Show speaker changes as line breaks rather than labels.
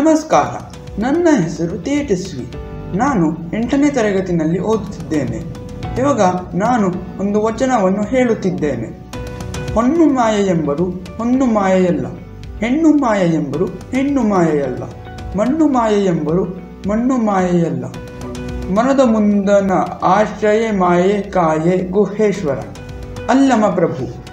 ನಮಸ್ಕಾರ, ನನ್ನ ಹೆಸರು ತೇಜಸ್ವಿ. ನಾನು 8ನೇ ತರಗತಿಯಲ್ಲಿ ಓದುತ್ತಿದ್ದೇನೆ. ಇವಾಗ ನಾನು ಒಂದು ವಚನವನ್ನು ಹೇಳುತ್ತಿದ್ದೇನೆ. ಹೊನ್ನು ಮಾಯೆ ಎಂಬರು ಹೊನ್ನು ಮಾಯೆಯಲ್ಲ, ಹೆಣ್ಣು ಮಾಯೆ ಎಂಬರು ಹೆಣ್ಣು ಮಾಯೆಯಲ್ಲ, ಮಣ್ಣು ಮಾಯೆ ಎಂಬರು ಮಣ್ಣು ಮಾಯೆಯಲ್ಲ, ಮನದ ಮುಂದನ ಆಶ್ರಯ ಮಾಯೆ ಕಾಯೆ ಗುಹೇಶ್ವರ. ಅಲ್ಲಮ ಪ್ರಭು.